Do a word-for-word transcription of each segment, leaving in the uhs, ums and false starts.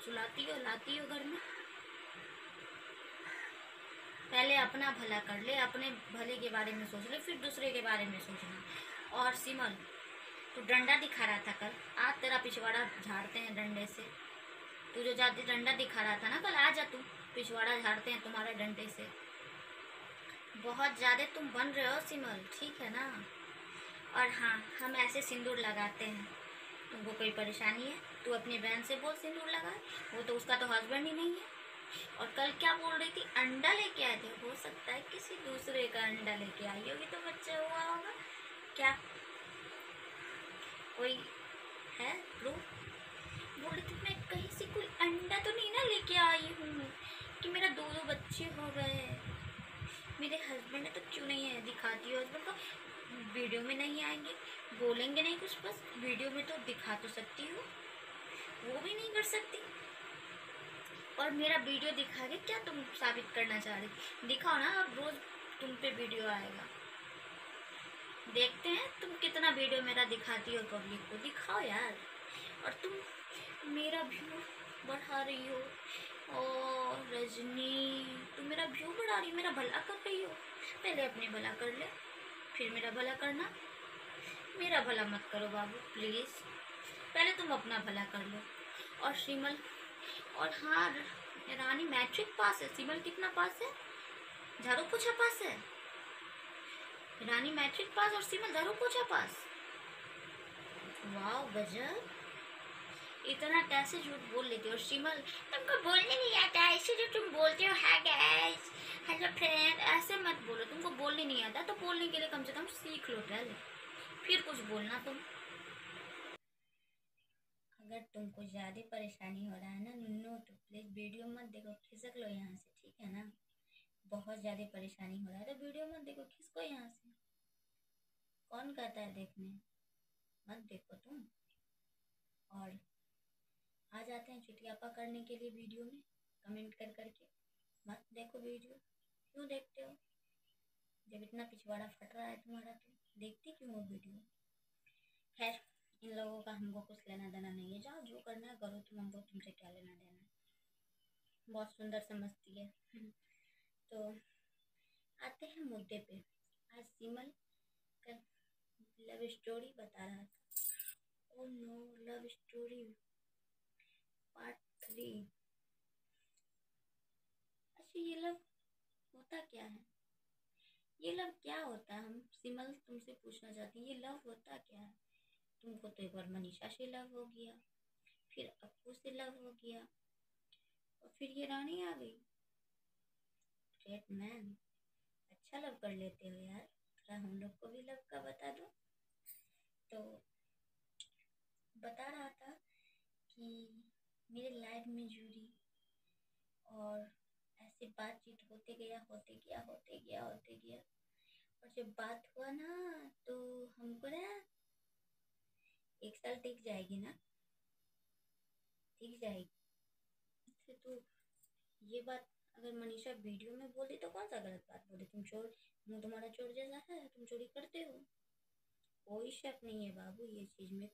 सुलाती हो लाती हो घर में। पहले अपना भला कर ले, अपने भले के बारे में सोच ले, फिर दूसरे के बारे में सोचना। और सिमल, तू डंडा दिखा रहा था कल, आज तेरा पिछवाड़ा झाड़ते हैं डंडे से। तू जो जाती डंडा दिखा रहा था ना कल, आ जा तू, पिछवाड़ा झाड़ते हैं तुम्हारे डंडे से। बहुत ज़्यादा तुम बन रहे हो सिमल, ठीक है ना। और हाँ, हम ऐसे सिंदूर लगाते हैं। तुमको कोई परेशानी है? तू अपनी बहन से बोल सिंदूर लगा, वो तो उसका तो हस्बैंड ही नहीं है। और कल क्या बोल रही थी? अंडा लेके आए थे। हो सकता है किसी दूसरे का अंडा लेके आई होगी तो बच्चा हुआ होगा क्या? कोई है प्रूफ? बोल रही थी मैं कहीं से कोई अंडा तो नहीं ना लेके आई हूँ कि मेरा दो दो बच्चे हो गए। मेरे हस्बैंड है तो क्यों नहीं है? दिखाती हो हस्बैंड को, वीडियो में नहीं आएंगे, बोलेंगे नहीं कुछ, बस वीडियो में तो दिखा तो सकती हो, वो भी नहीं कर सकती। और मेरा वीडियो दिखा के क्या तुम साबित करना चाह रही? दिखाओ ना, अब रोज तुम पे वीडियो आएगा, देखते हैं तुम कितना वीडियो मेरा दिखाती हो पब्लिक को। दिखाओ यार। और तुम मेरा व्यू बढ़ा रही हो। और रजनी, तुम मेरा व्यू बढ़ा रही हो, मेरा भला कर रही हो। पहले अपने भला कर ले, फिर मेरा भला करना। मेरा भला मत करो बाबू प्लीज़, पहले तुम अपना भला कर लो। और सिमल, और हाँ रानी मैट्रिक पास है। सिमल कितना पास है? झाड़ू पोछा पास है। रानी मैट्रिक पास और सिमल झाड़ू पोछा पास। वाह गजब, इतना कैसे झूठ बोल लेती हो? और सिमल, तुमको बोलने नहीं आता ऐसे जो तुम बोलते हो हाय गाइस, हेलो फ्रेंड, ऐसे मत बोलो। तुमको बोलने नहीं आता तो बोलने के लिए कम से कम सीख लो पहले, फिर कुछ बोलना तुम। अगर तुमको ज़्यादा परेशानी हो रहा है ना नुन्नू, तो प्लीज़ वीडियो मत देखो, खिसक लो यहाँ से, ठीक है ना। बहुत ज़्यादा परेशानी हो रहा है तो वीडियो मत देखो, खिसको यहाँ से। कौन कहता है देखने? मत देखो तुम। और आ जाते हैं चुटियापा करने के लिए वीडियो में, कमेंट कर करके। मत देखो वीडियो, क्यों देखते हो? जब इतना पिछवाड़ा फट रहा है तुम्हारा तो देखती क्यों हो वीडियो? खैर, इन लोगों का हमको कुछ लेना देना नहीं है, जाओ जो करना है करो तुम, हमको तुमसे क्या लेना देना है। बहुत सुंदर समझती है। तो आते हैं मुद्दे पे। आज सिमल का लव स्टोरी बता रहा था। Oh no, love story part three. अच्छा, ये लव होता क्या है? ये लव क्या होता है? हम सिमल तुमसे पूछना चाहती हैं, ये लव होता क्या है? तुमको तो एक बार मनीषा से लव हो गया, फिर अप्पू से लव हो गया, और फिर ये रानी आ गई। ग्रेट मैन, अच्छा लव कर लेते हो यार। थोड़ा हम लोग को भी लव का बता दो। तो बता रहा था कि मेरे लाइफ में जुड़ी, और ऐसे बातचीत होते गया होते गया होते गया होते गया और जब बात हुआ ना तो हमको ना एक साल टिक जाएगी ना, टिक जाएगी। तो ये बात अगर मनीषा वीडियो में बोली तो कौन सा गलत बात बोली? तुम चोर, मुँह तुम्हारा चोर जैसा है, तुम चोरी करते हो, कोई शक नहीं है बाबू ये चीज में।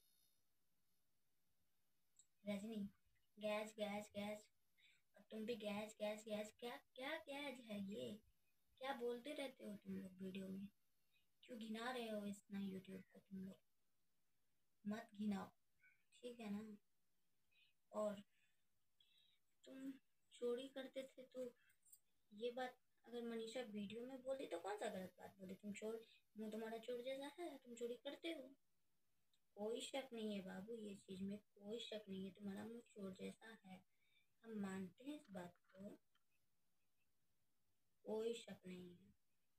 रजनी, गैस गैस गैस, और तुम भी गैस गैस गैस, क्या क्या गैस है ये? क्या बोलते रहते हो तुम लोग वीडियो में? क्यों घिना रहे हो इतना यूट्यूब को? तुम लोग मत घिनाओ, ठीक है ना। और तुम चोरी करते थे तो ये बात अगर मनीषा वीडियो में बोली तो कौन सा गलत बात बोली? तुम चोर, मुँह तुम्हारा चोर जैसा है, तुम चोरी करते हो, कोई शक नहीं है बाबू ये चीज में, कोई शक नहीं है, तुम्हारा मुँह चोर जैसा है, हम मानते हैं इस बात को, कोई शक नहीं है।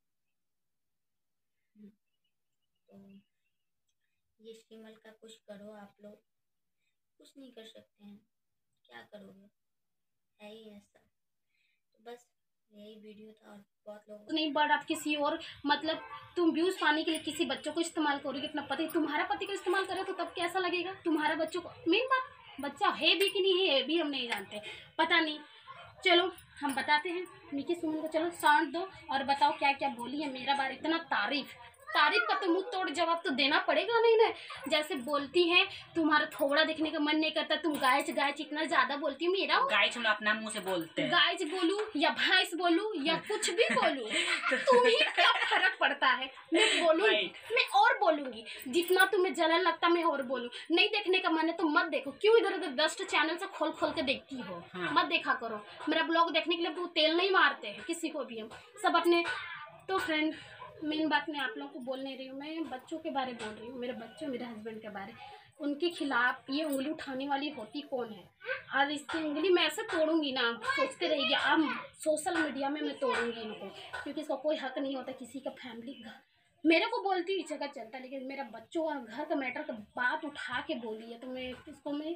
तो ये शिमल का कुछ करो आप लोग, कुछ नहीं कर सकते हैं, क्या करोगे, है ही ऐसा। तो बस यही वीडियो था। और बहुत लोग नहीं बढ़ आप किसी और, मतलब तुम व्यूज पाने के लिए किसी बच्चों को इस्तेमाल करोगे, अपना पति, तुम्हारा पति को इस्तेमाल करे तो तब कैसा लगेगा? तुम्हारा बच्चों को, मेन बात बच्चा है भी कि नहीं है भी हम नहीं जानते, पता नहीं। चलो हम बताते हैं मिकी सुमन को, चलो शांत दो और बताओ क्या क्या बोली है मेरा बार, इतना तारीफ तारीफ का तो मुंह तोड़ जवाब तो देना पड़ेगा नहीं ना। जैसे बोलती हैं तुम्हारा थोड़ा देखने का मन नहीं करता, तुम गायच गायच इतना ज्यादा बोलती हो। मेरा गाइस हम लोग अपना मुंह से बोलते हैं, गायच बोलूं या भैंस बोलूं या कुछ भी बोलूं, तुम्हें क्या फर्क पड़ता है। मैं बोलूं, मैं और बोलूंगी, जितना तुम्हें जलन लगता मैं और बोलूं। नहीं देखने का मन है तो मत देखो। क्यों इधर उधर दस चैनल से खोल खोल के देखती हो। हाँ। मत देखा करो। मेरा ब्लॉग देखने के लिए तो तेल नहीं मारते हैं किसी को भी, हम सब अपने। तो फ्रेंड मेन बात मैं आप लोगों को बोल नहीं रही हूँ, मैं बच्चों के बारे बोल रही हूँ, मेरे बच्चों मेरे हस्बैंड के बारे। उनके खिलाफ ये उंगली उठाने वाली होती कौन है। और इसकी उंगली मैं ऐसे तोड़ूंगी ना, सोचते रहिए अब सोशल मीडिया में मैं तोड़ूंगी इनको, क्योंकि इसका कोई हक नहीं होता किसी का फैमिली घर मेरे को बोलती इस जगह चलता, लेकिन मेरा बच्चों और घर का मैटर का बात उठा के बोली है तो मैं इसको मैं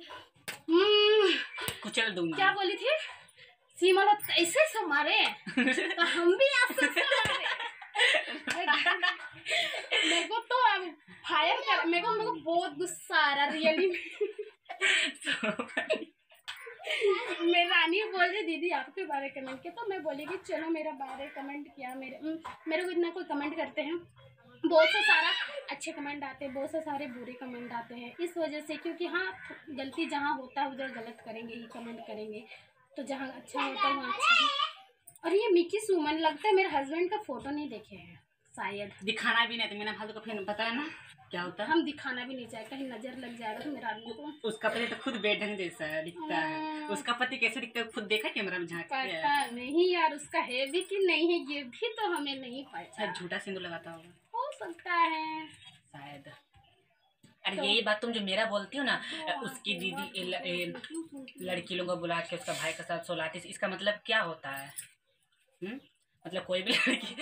कुचल दूंगी। क्या बोली थी सीमा लोग ऐसे से मारे तो हम भी ऐसे से मारे। मेरे को तो फायर कर, मेरे को मेरे को बहुत गुस्सा आ रहा रियली। मैं रानी बोल रही दीदी आपके बारे कमेंट किया, तो मैं बोली कि चलो मेरा बारे कमेंट किया। मेरे मेरे को इतना कोई कमेंट करते हैं, बहुत से सारा अच्छे कमेंट आते हैं, बहुत से सारे बुरे कमेंट आते हैं। इस वजह से क्योंकि हाँ गलती जहाँ होता है उधर गलत करेंगे ही कमेंट करेंगे, तो जहाँ अच्छा होता है वहाँ अच्छा ही। और ये मिकी सुमन लगता है मेरे हस्बैंड का फोटो नहीं देखे हैं शायद, दिखाना भी नहीं तो मेरा फालतू का फिर पता है ना क्या होता है। हम दिखाना भी नहीं चाहे, कहीं नजर लग जाएगा तो मेरा आदमी को। उसका पति तो खुद बेढंग जैसा है दिखता है। उसका पति कैसे दिखता है खुद देखा कैमरा में झांक के? पता नहीं यार उसका है भी कि नहीं है ये भी तो हमें नहीं पता। झूठा सिंदूर लगाता होगा, हो सकता है शायद। अरे तो, यही बात तुम जो मेरा बोलती हो ना, उसकी दीदी ल, ए, लड़की लोगों को बुला के उसका भाई के साथ सोलाती, इसका मतलब क्या होता है? हुँ? मतलब कोई भी लड़की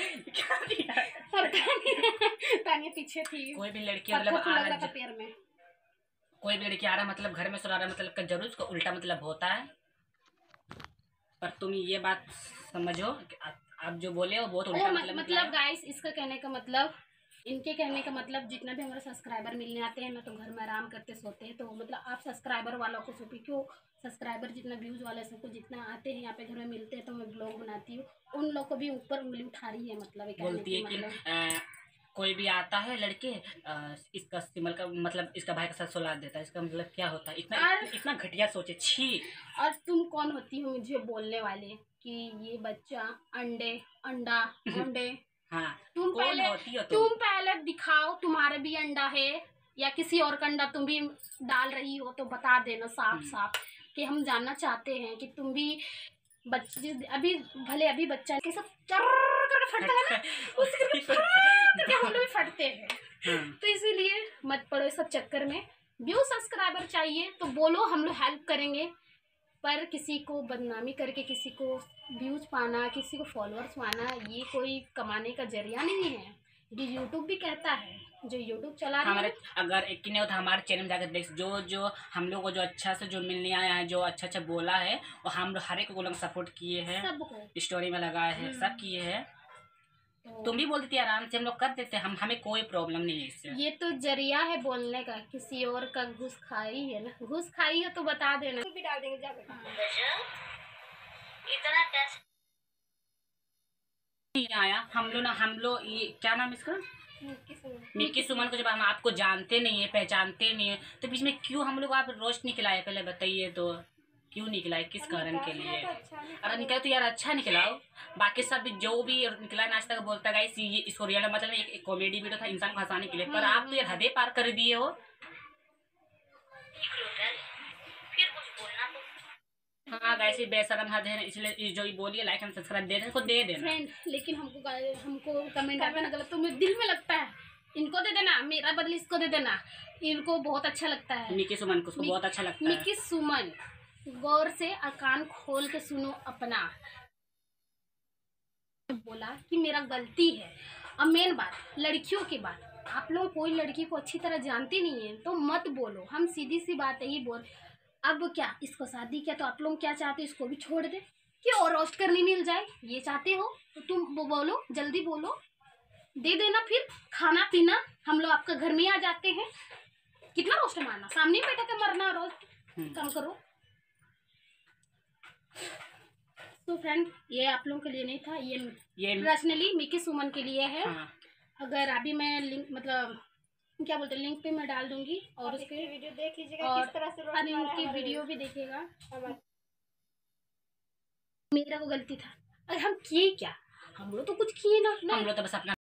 तानिया पीछे थी, कोई भी लड़की मतलब आ रहा है पैर में, कोई भी लड़की आ रहा मतलब घर में सुला रहा मतलब जरूर उसका उल्टा मतलब होता है। पर तुम ये बात समझो आप जो बोले हो बहुत उल्टा मतलब मतलब गाइस इसका कहने का मतलब, इनके कहने का मतलब जितना भी हमारे सब्सक्राइबर मिलने आते हैं ना तो घर में आराम करते सोते हैं। तो मतलब आप सब्सक्राइबर वालों को सोपी क्यों सब्सक्राइबर जितना व्यूज़ वाले सबको जितना आते हैं यहाँ पे घर में मिलते हैं तो मैं ब्लॉग बनाती हूँ, उन लोग को भी ऊपर उंगली उठा रही है। मतलब बोलती है कि मतलब, कोई भी आता है लड़के आ, इसका सिमल का मतलब इसका भाई के साथ सुला देता है, इसका मतलब क्या होता है? इतना इतना घटिया सोचे, छी। और तुम कौन होती हो मुझे बोलने वाले कि ये बच्चा अंडे अंडा अंडे हाँ तुम पहले होती हो तुम? तुम पहले दिखाओ तुम्हारा भी अंडा है या किसी और का अंडा तुम भी डाल रही हो तो बता देना साफ साफ, कि हम जानना चाहते हैं कि तुम भी बच्चे अभी भले अभी बच्चा के सब फटता है ना उसके हम लोग भी फटते हैं। तो इसीलिए मत पड़ो इस सब चक्कर में। व्यू सब्सक्राइबर चाहिए तो बोलो, हम लोग हेल्प करेंगे, पर किसी को बदनामी करके किसी को व्यूज पाना, किसी को फॉलोअर्स पाना ये कोई कमाने का जरिया नहीं है। जो यूट्यूब भी कहता है, जो यूट्यूब चला रहे हैं, अगर एक नहीं होता हमारे चैनल में जाकर देख, जो जो हम लोग को जो अच्छा से जो मिलने आया है, जो अच्छा अच्छा बोला है वो हम लोग हर एक को लोग सपोर्ट किए हैं, सबको स्टोरी में लगाए हैं, सब किए हैं। तो तुम भी बोलती थी आराम से हम लोग कर देते, हम हमें कोई प्रॉब्लम नहीं है इससे। ये तो जरिया है बोलने का, किसी और का घुस खाई है ना, घुस खाई है तो बता देना, भी डाल देंगे जा इतना टेस्ट नहीं आया। हम लोग ना हम लोग ये क्या नाम इसका मिक्की सुमन को जब हम आपको जानते नहीं है पहचानते नहीं है तो बीच में क्यों हम लोग आप रोस्ट निकलाए? पहले बताइए तो क्यों निकला है, किस कारण के लिए? अगर निकला तो यार अच्छा निकलाओ। बाकी सब जो भी निकला नाश्ता का बोलता गाइस ये इसको रियल मतलब एक, एक कॉमेडी वीडियो था इंसान को हंसाने के लिए, पर आप तो यार हदे पार कर दिए हो। हाँ गाइस बेशरम हद है, इसलिए जो बोलिए लाइक एंड सब्सक्राइब दे देना, दे देना फ्रेंड। लेकिन हमको हमको कमेंट आता है गलत तो मेरे दिल में लगता है, इनको दे देना, मेरा बदले इसको दे देना, इनको बहुत अच्छा लगता है। मिक्की सुमन को बहुत अच्छा लगता है। मिक्की सुमन गौर से कान खोल के सुनो अपना, बोला कि मेरा गलती है। अब मेन बात लड़कियों की बात, आप लोग कोई लड़की को अच्छी तरह जानते नहीं है तो मत बोलो, हम सीधी सी बात यही बोल। अब क्या इसको शादी किया तो आप लोग क्या चाहते हो, इसको भी छोड़ दे कि और रोस्ट करनी मिल जाए, ये चाहते हो तो तुम वो बोलो, जल्दी बोलो, दे देना। फिर खाना पीना हम लोग आपका घर में आ जाते हैं, कितना रोस्ट मारना, सामने बैठा के मरना, रोस्ट कम करो। तो फ्रेंड ये आप लोगों के लिए नहीं था, ये ये पर्सनली मिक्की सुमन के लिए है। हाँ। अगर अभी मैं लिंक मतलब क्या बोलते हैं लिंक पे मैं डाल दूंगी और उसके वीडियो देख लीजिएगा और किस तरह से रोस्ट अनिल मारा है की हमारे वीडियो भी देखिएगा। हमारे मेरा वो गलती था। अरे हम किए क्या, हम लोग तो कुछ किए ना। हम लोग तो बस अपना